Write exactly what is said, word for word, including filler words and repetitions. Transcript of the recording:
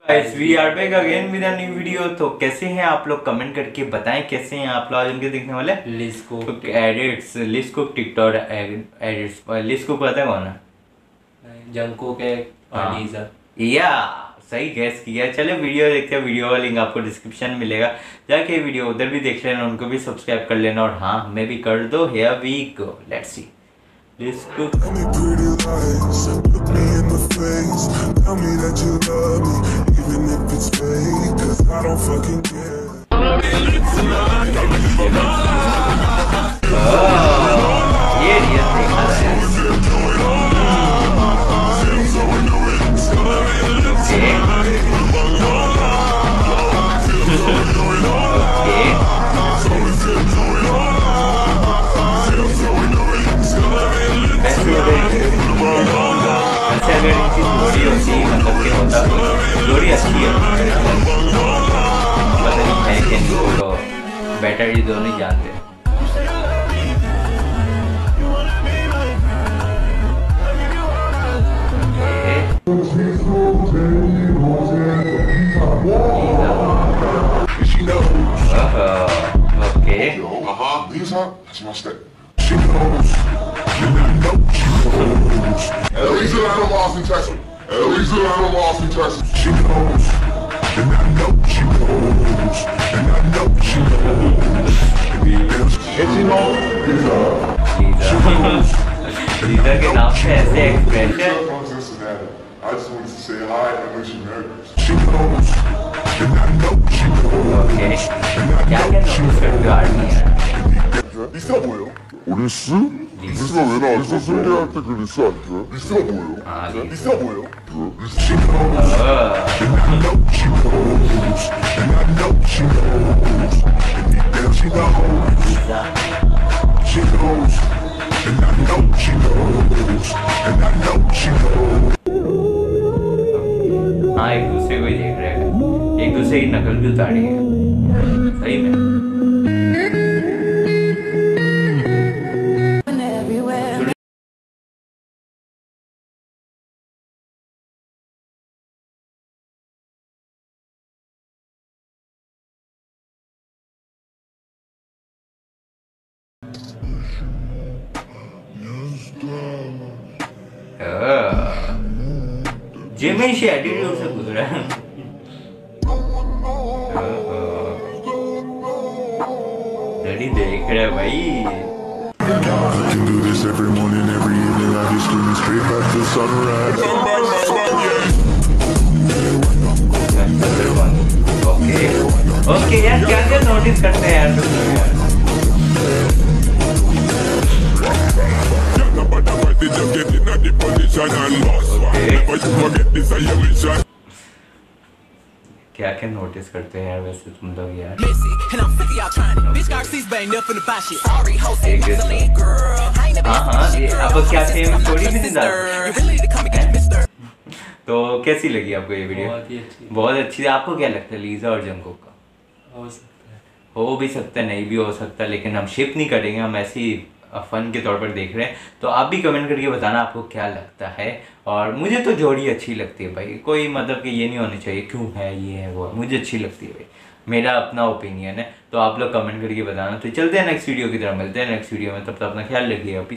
Guys, we are back again with a new video। तो कैसे हैं आप लोग, कमेंट करके बताएं कैसे हैं आप लोग। आज उनके देखने वाले लिस्कोक एडिट्स, लिस्कोक टिकटॉक एडिट्स। लिस्कोक पता है कौन है? जंगकोक है। या सही गैस किया। चले वीडियो देखते हैं। वीडियो का लिंक आपको डिस्क्रिप्शन में मिलेगा, जाके वीडियो उधर भी देख लेना, उनको भी सब्सक्राइब कर लेना और हाँ हमें भी कर दो। Here we go, let's see लिस्कोक। ये रियल देखा है। वैसे अगर इनकी जोड़ी होती, मतलब कि होता जोड़ी अच्छी है, पता नहीं है कि नहीं, तो बेटर ये दोनों ही जानते हैं। Okay At least it ain't no lost in Texas. At least it ain't no lost in Texas. She knows, and I know she knows, and I know she knows. And she knows. Leader के नाम पे ऐसे expression. I just wanted to say hi and know she's nervous. She knows, and I know she knows. Okay, क्या क्या notice करते हो army यार? Isso é bueno. Isso? Isso não é nada. Isso é muito interessante. Isso é bueno. Isso é bueno. She knows, and I know she knows, and I know she knows, and she knows. She knows, and I know she knows, and I know she knows. हाँ, एक दूसरे को ही देख रहे हैं, एक दूसरे की नकल भी उतारी है सही में। जिमी से एटीट्यूड से गुजरा है। डैडी देख रहे भाई। I can do this every morning, every evening. I just screaming straight back to sunrise. Okay okay यार, क्या क्या नोटिस करते हैं यार तुम यार? क्या क्या नोटिस करते हैं यार वैसे तुम लोग यार? हाँ हाँ, ये अब क्या सेम स्टोरी भी नहीं डालते। तो कैसी लगी आपको ये वीडियो? बहुत ही अच्छी। बहुत अच्छी। आपको क्या लगता है लीजा और जंगकोक का? हो सकता है, हो भी सकता है, नहीं भी हो सकता, लेकिन हम शिप नहीं करेंगे, हम ऐसी फन के तौर पर देख रहे हैं। तो आप भी कमेंट करके बताना आपको क्या लगता है। और मुझे तो जोड़ी अच्छी लगती है भाई, कोई मतलब कि ये नहीं होनी चाहिए क्यों है ये है वो, मुझे अच्छी लगती है भाई, मेरा अपना ओपिनियन है। तो आप लोग कमेंट करके बताना। तो चलते हैं नेक्स्ट वीडियो की तरफ, मिलते हैं नेक्स्ट वीडियो में, तब तक अपना ख्याल रखिएगा।